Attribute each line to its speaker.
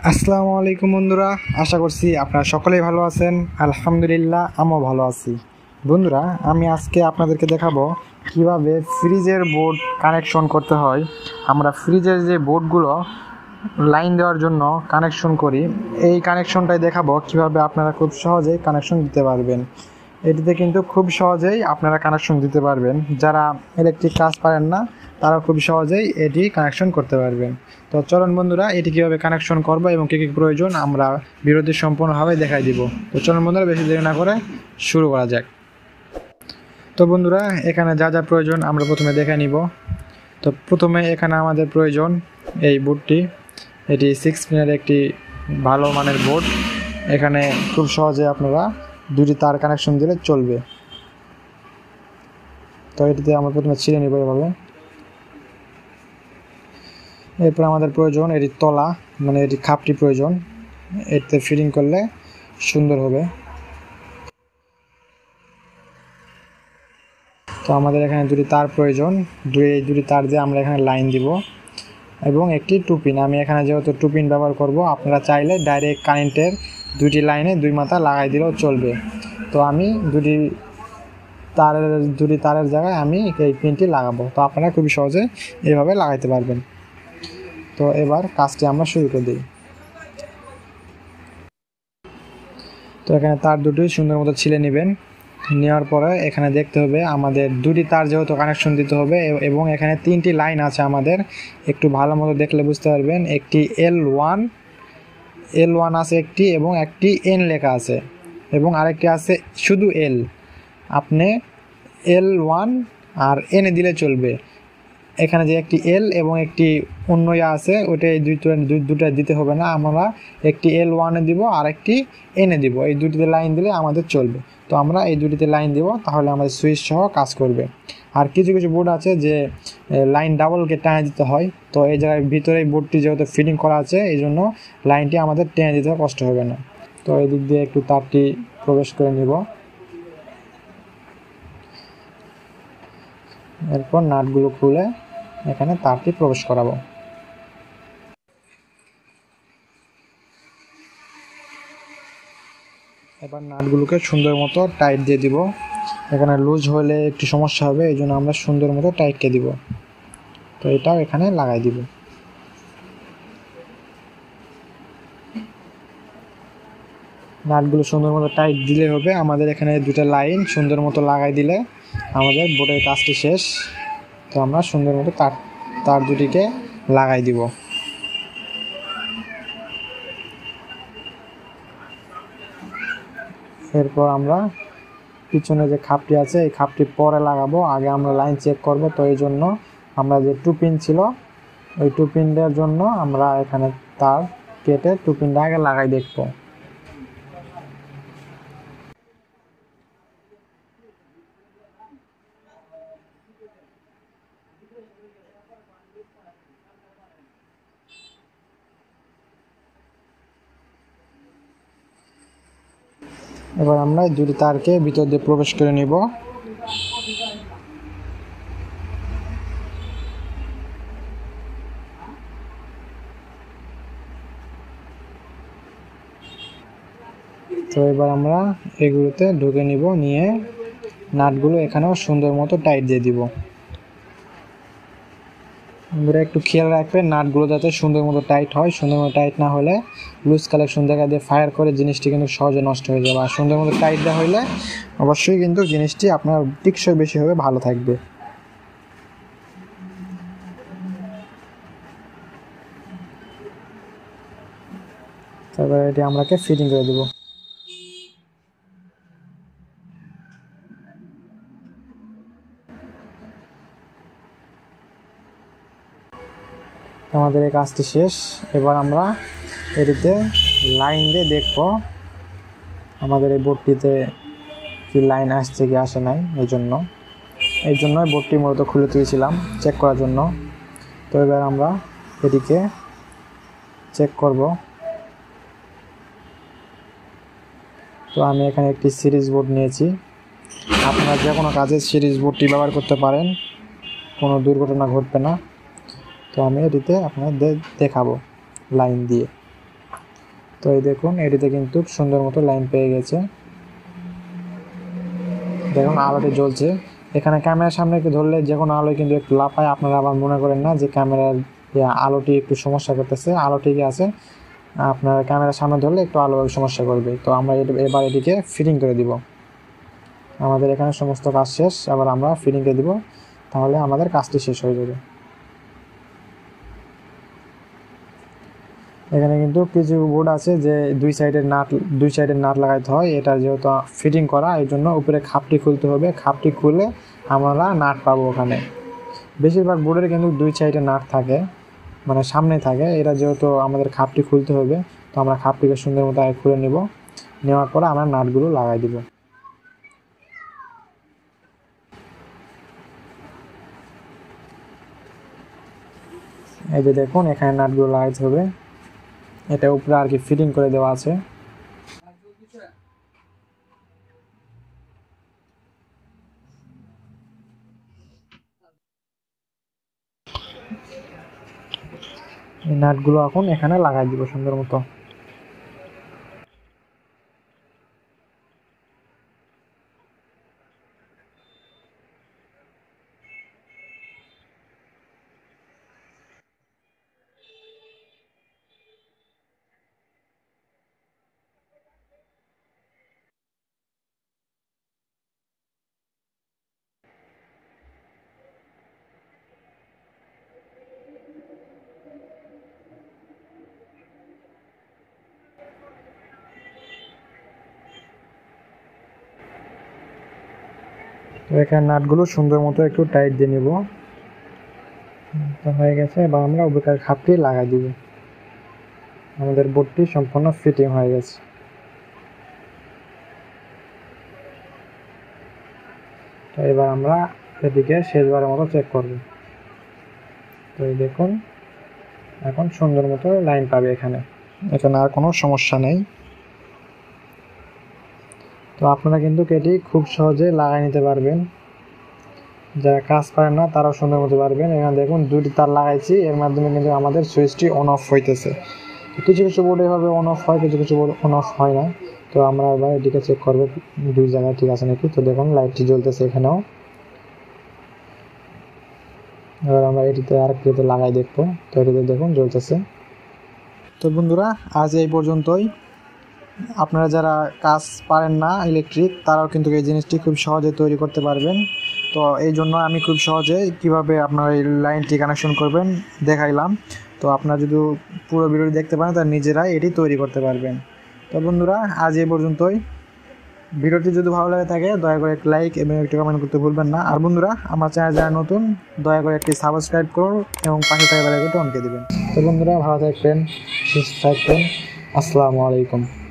Speaker 1: আসসালামু আলাইকুম বন্ধুরা, আশা করছি আপনারা সকলেই ভালো আছেন। আলহামদুলিল্লাহ, আমিও ভালো আছি। বন্ধুরা, আমি আজকে আপনাদেরকে দেখাবো কিভাবে ফ্রিজের বোর্ড কানেকশন করতে হয়। আমরা ফ্রিজের যে বোর্ডগুলো লাইন দেওয়ার জন্য কানেকশন করি, এই কানেকশনটাই দেখাবো কিভাবে আপনারা খুব সহজেই কানেকশন দিতে পারবেন। এটিতে কিন্তু খুব সহজেই আপনারা কানেকশন দিতে পারবেন। যারা ইলেকট্রিক কাজ পারেন না, তারা খুব সহজেই এটি কানেকশন করতে পারবেন। তো চলুন বন্ধুরা, এটি কীভাবে কানেকশন করবো এবং কী কী প্রয়োজন আমরা বিরতি সম্পূর্ণভাবে দেখাই দিব। তো চলুন বন্ধুরা, বেশি দেরি না করে শুরু করা যাক। তো বন্ধুরা, এখানে যা যা প্রয়োজন আমরা প্রথমে দেখে নিব। তো প্রথমে এখানে আমাদের প্রয়োজন এই বোর্ডটি। এটি 6 পিনের একটি ভালো মানের বোর্ড। এখানে খুব সহজে আপনারা দুটি তার কানেকশন দিলে চলবে। তো এটিতে আমরা প্রথমে ছিঁড়ে নিব এভাবে। এরপর আমাদের প্রয়োজন এটি তলা, মানে এটি খাপটি প্রয়োজন। এটিতে ফিটিং করলে সুন্দর হবে। তো আমাদের এখানে দুটি তার প্রয়োজন। দুটি তার দিয়ে আমরা এখানে লাইন দিব এবং একটি টুপিন। আমি এখানে যেহেতু টুপিন ব্যবহার করব, আপনারা চাইলে ডাইরেক্ট কারেন্টের দুটি লাইনে দুই মাথা লাগাই দিলেও চলবে। তো আমি দুটি তারের জায়গায় আমি এই পিনটি লাগাবো। তো আপনারা খুবই সহজে এভাবে লাগাইতে পারবেন। তো এবার কাজটি আমরা শুরু করে দিই। তো এখানে তার দুটি সুন্দর মতো ছিলে নেবেন। নেওয়ার পরে এখানে দেখতে হবে আমাদের দুটি তার যেহেতু কানেকশন দিতে হবে এবং এখানে 3টি লাইন আছে আমাদের। একটু ভালো মতো দেখলে বুঝতে পারবেন। একটি L1 আছে একটি, এবং একটি N লেখা আছে, এবং আরেকটি আছে শুধু L। আপনি L1 আর N দিলে চলবে। এখানে যে একটি L এবং একটি অন্য আছে, ওইটা এই দুটা দিতে হবে না। আমরা একটি L1 দিব আর একটি N দিব। এই দুটিতে লাইন দিলে আমাদের চলবে। তো আমরা এই দুটিতে লাইন দিব, তাহলে আমাদের সুইচ সহ কাজ করবে। আর কিছু কিছু বোর্ড আছে যে লাইন ডাবলকে টেনে দিতে হয়। তো এই জায়গায় ভিতরে এই বোর্ডটি যেহেতু ফিটিং করা আছে, এই জন্য লাইনটি আমাদের টেনে দিতে কষ্ট হবে না। তো এই দিক দিয়ে একটু তারটি প্রবেশ করে নিব। এরপর নাটগুলো খুলে এখানে তারটি প্রবেশ করাবো। এবার নাটগুলোকে সুন্দর মতো টাইট দিয়ে দিব। এখানে লুজ হলে একটু সমস্যা হবে, এই জন্য আমরা সুন্দর মতো টাইটকে দিব। তো এটাও এখানে লাগাই দিব। নাটগুলো সুন্দর মতো টাইট দিলে হবে। আমাদের এখানে দুটা লাইন সুন্দর মতো লাগাই দিলে আমাদের বোর্ডের কাজটি শেষ। তো আমরা সুন্দর মতো তার দুটিকে লাগাই দিব। এরপর আমরা পিছনে যে খাপটি আছে, এই খাপটি পরে লাগাবো। আগে আমরা লাইন চেক করব। তো এই জন্য আমরা যে টুপিন ছিল, ওই টুপিনটার জন্য আমরা এখানে তার কেটে টুপিনটা আগে লাগাই দেখব। এবার আমরা দুটি তারকে ভিতর দিয়ে প্রবেশ করে নিব। তো এবার আমরা এগুলোতে ঢুকে নিব, নিয়ে নাটগুলো এখানেও সুন্দর মতো টাইট দিয়ে দিব। আমরা একটু খেয়াল রাখবেন নাটগুলো যাতে সুন্দর মতো টাইট হয়। সুন্দর মতো টাইট না হলে লুজ কালেকশন জায়গা দিয়ে ফায়ার করে জিনিসটি কিন্তু সহজে নষ্ট হয়ে যাবে। আর সুন্দর মতো টাইট দেওয়া হলে অবশ্যই কিন্তু জিনিসটি আপনার টিকসই বেশি হবে, ভালো থাকবে। তারপরে এটি আমরাকে ফিটিং করে দেব। আমাদের এই কাজটি শেষ। এবার আমরা এটিতে লাইন দিয়ে দেখব আমাদের এই বোর্ডটিতে কি লাইন আসছে কি আসে নাই। এই জন্য বোর্ডটি মূলত খুলে তুলেছিলাম চেক করার জন্য। তো এবার আমরা এটিকে চেক করব। তো আমি এখানে একটি সিরিজ বোর্ড নিয়েছি। আপনারা যে কোনো কাজে সিরিজ বোর্ডটি ব্যবহার করতে পারেন, কোনো দুর্ঘটনা ঘটবে না। তো আমি এটিতে আপনাদের দেখাবো লাইন দিয়ে। তো এই দেখুন এটিতে কিন্তু সুন্দর মতো লাইন পেয়ে গেছে। দেখুন আলোটি জ্বলছে। এখানে ক্যামেরার সামনে একটু ধরলে যে কোনো আলোয় কিন্তু একটু লাফায়, আপনারা আবার মনে করেন না যে ক্যামেরার আলোটি একটু সমস্যা করতেছে। আলো ঠিকই আছে, আপনার ক্যামেরার সামনে ধরলে একটু আলো সমস্যা করবে। তো আমরা এবার এটিকে ফিটিং করে দিব। আমাদের এখানে সমস্ত কাজ শেষ, আবার আমরা ফিটিং করে দিব, তাহলে আমাদের কাজটি শেষ হয়ে যাবে। এখানে কিন্তু কিছু বোর্ড আছে যে দুই সাইডের নাট লাগাইতে হয়। এটা যেহেতু ফিটিং করা, এই জন্য উপরে খাপটি খুলতে হবে। খাপটি খুলে আমরা নাট পাবো ওখানে। বেশিরভাগ বোর্ডের কিন্তু দুই সাইডে নাট থাকে, মানে সামনে থাকে। এটা যেহেতু আমাদের খাপটি খুলতে হবে, তো আমরা খাপটিকে সুন্দর মতো আগে খুলে নেব। নেওয়ার পরে আমরা নাটগুলো লাগাই দিব। এই যে দেখুন এখানে নাটগুলো লাগাইতে হবে। এটা উপরে আর কি ফিটিং করে দেওয়া আছে। এই নাটগুলো এখন এখানে লাগাই দিব সুন্দর মতো। তো এখানে নাটগুলো সুন্দর মতো একটু টাইট দিয়ে নিব। তো হয়ে গেছে, এবার আমরা উপরের খাপটি লাগাই দিব। আমাদের বোর্ডটি সম্পূর্ণ ফিটিং হয়ে গেছে। তো এবার আমরা এদিকে শেষবারের মতো চেক করব। তো এই দেখুন এখন সুন্দর মতো লাইন পাবে এখানে আর কোনো সমস্যা নেই। তো আপনারা কিন্তু এটি খুব সহজে লাগাই নিতে পারবেন। যারা কাজ পারেন না তারাও সুন্দর মতো পারবেন। এখানে দেখুন দুটি তার লাগাইছি, এর মাধ্যমে কিন্তু আমাদের সুইচটি অন অফ হইতেছে। কিছু কিছু বোর্ড এভাবে অন অফ হয়, কিছু কিছু বোর্ড অন অফ হয় না। তো আমরা এবার এটিকে চেক করবো দুই জায়গায় ঠিক আছে নাকি। তো দেখুন লাইটটি জ্বলতেছে এখানেও। এবার আমরা এটিতে আরেকটিতে লাগাই দেখবো। তো এটিতে দেখুন জ্বলতেছে। তো বন্ধুরা আজ এই পর্যন্তই। আপনারা যারা কাজ পারেন না ইলেকট্রিক, তারাও কিন্তু এই জিনিসটি খুব সহজে তৈরি করতে পারবেন। তো এই জন্য আমি খুব সহজে কিভাবে আপনারা এই লাইনটি কানেকশন করবেন দেখাইলাম। তো আপনারা যদি পুরো ভিডিওটি দেখতে পারেন তাহলে নিজেরাই এটি তৈরি করতে পারবেন। তো বন্ধুরা আজ এই পর্যন্তই। ভিডিওটি যদি ভালো লাগে থাকে দয়া করে একটি লাইক এবং একটি কমেন্ট করতে ভুলবেন না। আর বন্ধুরা আমার চ্যানেল যারা নতুন দয়া করে একটি সাবস্ক্রাইব করুন এবং পাশে থাকা বেল আইকনটি অন করে দেবেন। তো বন্ধুরা ভালো থাকবেন, সুস্থ থাকবেন। আসসালামু আলাইকুম।